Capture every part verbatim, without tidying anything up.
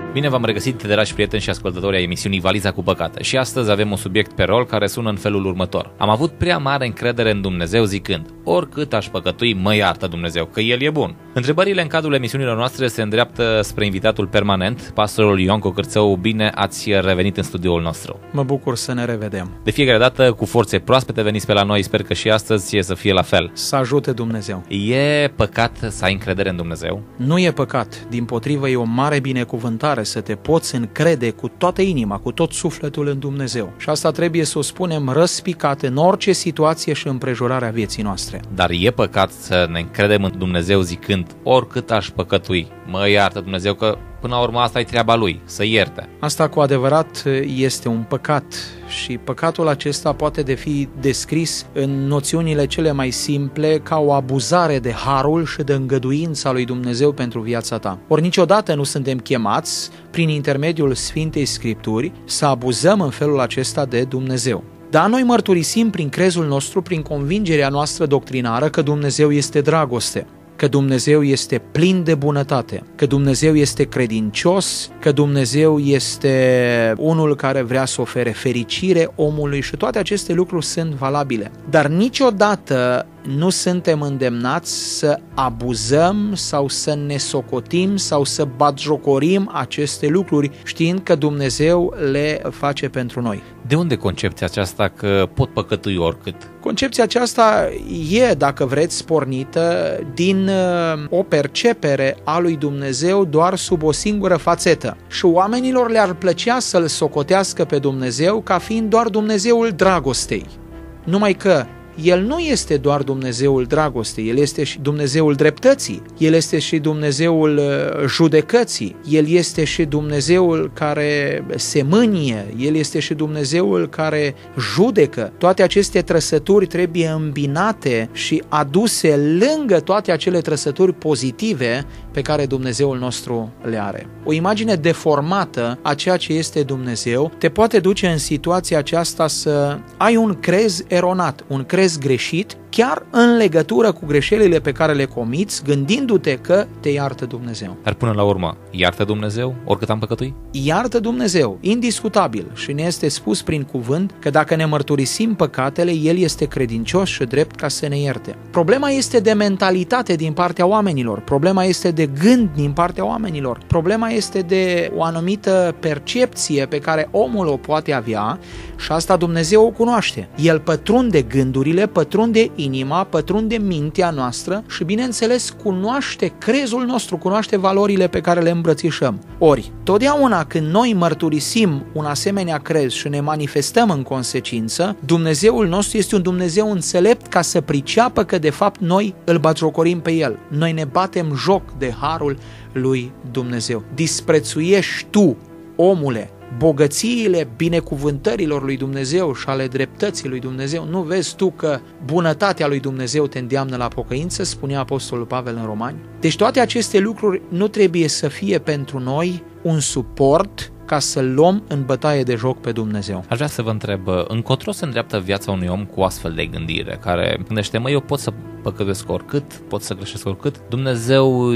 Bine v-am regăsit, dragi prieteni și ascultători ai emisiunii Valiza cu Păcate. Și astăzi avem un subiect pe rol care sună în felul următor. Am avut prea mare încredere în Dumnezeu zicând: oricât aș păcătui, mă iartă Dumnezeu, că El e bun. Întrebările în cadrul emisiunilor noastre se îndreaptă spre invitatul permanent, pastorul Ionco Cârțău. Bine ați revenit în studioul nostru. Mă bucur să ne revedem. De fiecare dată cu forțe proaspete veniți pe la noi, sper că și astăzi să fie la fel. Să ajute Dumnezeu. E păcat să ai încredere în Dumnezeu? Nu e păcat, dimpotrivă e o mare binecuvântare să te poți încrede cu toată inima, cu tot sufletul în Dumnezeu. Și asta trebuie să o spunem răspicat în orice situație și împrejurare a vieții noastre. Dar e păcat să ne încredem în Dumnezeu zicând: oricât aș păcătui, mă iartă Dumnezeu, că până la urmă asta e treaba Lui, să ierte. Asta cu adevărat este un păcat și păcatul acesta poate fi descris în noțiunile cele mai simple ca o abuzare de harul și de îngăduința lui Dumnezeu pentru viața ta. Ori niciodată nu suntem chemați, prin intermediul Sfintei Scripturi, să abuzăm în felul acesta de Dumnezeu. Dar noi mărturisim prin crezul nostru, prin convingerea noastră doctrinară că Dumnezeu este dragoste, că Dumnezeu este plin de bunătate, că Dumnezeu este credincios, că Dumnezeu este unul care vrea să ofere fericire omului și toate aceste lucruri sunt valabile. Dar niciodată nu suntem îndemnați să abuzăm sau să ne socotim sau să batjocorim aceste lucruri, știind că Dumnezeu le face pentru noi. De unde concepția aceasta că pot păcătui oricât? Concepția aceasta e, dacă vreți, pornită din o percepere a lui Dumnezeu doar sub o singură fațetă. Și oamenilor le-ar plăcea să-L socotească pe Dumnezeu ca fiind doar Dumnezeul dragostei. Numai că El nu este doar Dumnezeul dragostei, El este și Dumnezeul dreptății, El este și Dumnezeul judecății, El este și Dumnezeul care se mânie, El este și Dumnezeul care judecă. Toate aceste trăsături trebuie îmbinate și aduse lângă toate acele trăsături pozitive pe care Dumnezeul nostru le are. O imagine deformată a ceea ce este Dumnezeu te poate duce în situația aceasta să ai un crez eronat, un crez greșit, chiar în legătură cu greșelile pe care le comiți, gândindu-te că te iartă Dumnezeu. Dar până la urmă, iartă Dumnezeu oricât am păcătui? Iartă Dumnezeu, indiscutabil, și ne este spus prin cuvânt că dacă ne mărturisim păcatele, El este credincios și drept ca să ne ierte. Problema este de mentalitate din partea oamenilor, problema este de gând din partea oamenilor, problema este de o anumită percepție pe care omul o poate avea și asta Dumnezeu o cunoaște. El pătrunde gândurile, pătrunde inima, pătrunde mintea noastră și, bineînțeles, cunoaște crezul nostru, cunoaște valorile pe care le îmbrățișăm. Ori, totdeauna când noi mărturisim un asemenea crez și ne manifestăm în consecință, Dumnezeul nostru este un Dumnezeu înțelept ca să priceapă că, de fapt, noi îl batjocorim pe El. Noi ne batem joc de harul lui Dumnezeu. Disprețuiești tu, omule, bogățiile binecuvântărilor lui Dumnezeu și ale dreptății lui Dumnezeu? Nu vezi tu că bunătatea lui Dumnezeu te îndeamnă la pocăință, spunea Apostolul Pavel în Romani? Deci toate aceste lucruri nu trebuie să fie pentru noi un suport ca să-L luăm în bătaie de joc pe Dumnezeu. Aș vrea să vă întreb, încotro se îndreaptă viața unui om cu astfel de gândire, care gândește: mă, eu pot să păcătuiesc oricât, pot să greșesc oricât, Dumnezeu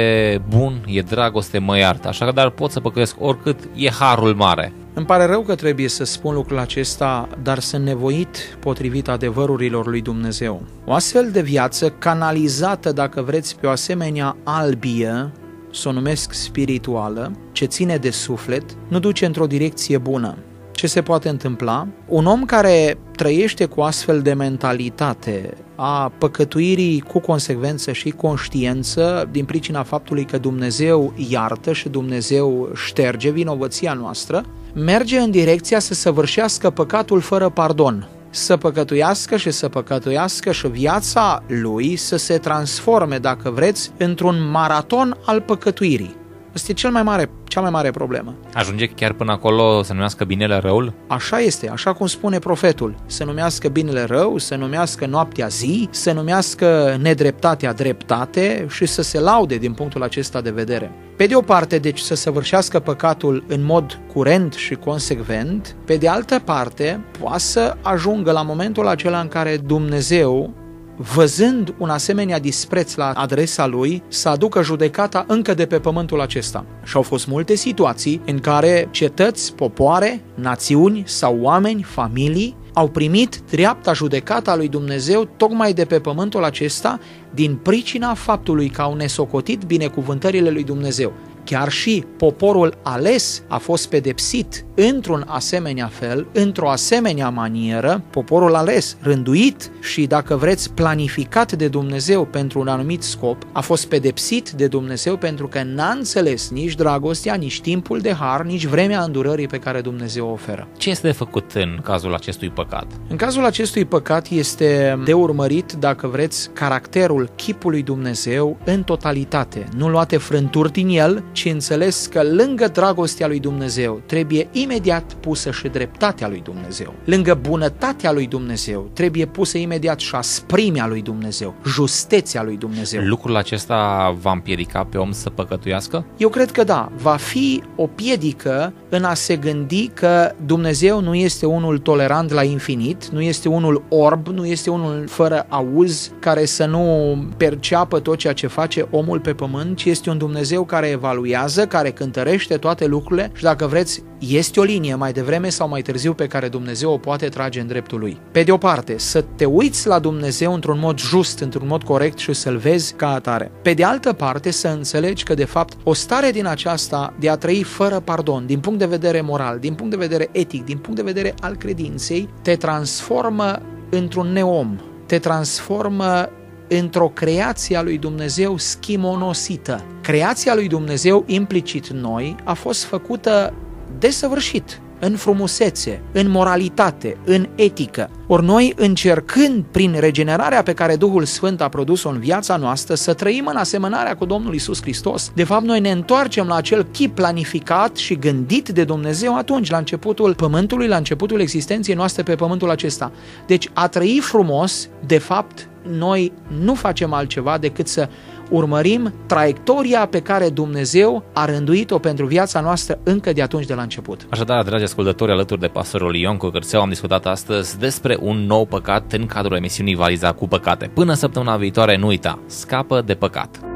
e bun, e dragoste, mă iartă, așadar pot să păcătuiesc oricât, e harul mare. Îmi pare rău că trebuie să spun lucrul acesta, dar sunt nevoit potrivit adevărurilor lui Dumnezeu. O astfel de viață canalizată, dacă vreți, pe o asemenea albie, să o numesc spirituală, ce ține de suflet, nu duce într-o direcție bună. Ce se poate întâmpla? Un om care trăiește cu astfel de mentalitate a păcătuirii cu consecvență și conștiență, din pricina faptului că Dumnezeu iartă și Dumnezeu șterge vinovăția noastră, merge în direcția să săvârșească păcatul fără pardon, să păcătuiască și să păcătuiască și viața lui să se transforme, dacă vreți, într-un maraton al păcătuirii. Asta e cel mai mare, cea mai mare problemă. Ajunge chiar până acolo să numească binele răul? Așa este, așa cum spune profetul. Să numească binele rău, să numească noaptea zi, să numească nedreptatea dreptate și să se laude din punctul acesta de vedere. Pe de o parte, deci, să săvârșească păcatul în mod curent și consecvent, pe de altă parte, poate să ajungă la momentul acela în care Dumnezeu văzând un asemenea dispreț la adresa lui, să aducă judecata încă de pe pământul acesta. Și au fost multe situații în care cetăți, popoare, națiuni sau oameni, familii, au primit dreapta judecata lui Dumnezeu tocmai de pe pământul acesta din pricina faptului că au nesocotit binecuvântările lui Dumnezeu. Chiar și poporul ales a fost pedepsit într-un asemenea fel, într-o asemenea manieră, poporul ales, rânduit și, dacă vreți, planificat de Dumnezeu pentru un anumit scop, a fost pedepsit de Dumnezeu pentru că n-a înțeles nici dragostea, nici timpul de har, nici vremea îndurării pe care Dumnezeu o oferă. Ce este de făcut în cazul acestui păcat? În cazul acestui păcat este de urmărit, dacă vreți, caracterul chipului Dumnezeu în totalitate. Nu luate frânturi din el, ci înțeles că lângă dragostea lui Dumnezeu trebuie imediat pusă și dreptatea lui Dumnezeu. Lângă bunătatea lui Dumnezeu trebuie pusă imediat și asprimea lui Dumnezeu, justeția lui Dumnezeu. Lucrul acesta va împiedica pe om să păcătuiască? Eu cred că da, va fi o piedică în a se gândi că Dumnezeu nu este unul tolerant la infinit, nu este unul orb, nu este unul fără auz, care să nu perceapă tot ceea ce face omul pe pământ, ci este un Dumnezeu care evaluează, care cântărește toate lucrurile și, dacă vreți, este o linie mai devreme sau mai târziu pe care Dumnezeu o poate trage în dreptul lui. Pe de o parte, să te uiți la Dumnezeu într-un mod just, într-un mod corect și să-L vezi ca atare. Pe de altă parte, să înțelegi că, de fapt, o stare din aceasta de a trăi fără pardon, din punct de vedere moral, din punct de vedere etic, din punct de vedere al credinței, te transformă într-un neom, te transformă într-o creație a lui Dumnezeu schimonosită. Creația lui Dumnezeu, implicit noi, a fost făcută desăvârșit, în frumusețe, în moralitate, în etică. Ori noi, încercând prin regenerarea pe care Duhul Sfânt a produs-o în viața noastră să trăim în asemănarea cu Domnul Iisus Hristos, de fapt noi ne întoarcem la acel chip planificat și gândit de Dumnezeu atunci, la începutul pământului, la începutul existenței noastre pe pământul acesta. Deci a trăi frumos, de fapt, noi nu facem altceva decât să urmărim traiectoria pe care Dumnezeu a rânduit-o pentru viața noastră încă de atunci, de la început. Așadar, dragi ascultători, alături de pastorul Ion Cocârțeau am discutat astăzi despre un nou păcat în cadrul emisiunii Valiza cu păcate. Până săptămâna viitoare, nu uita, scapă de păcat!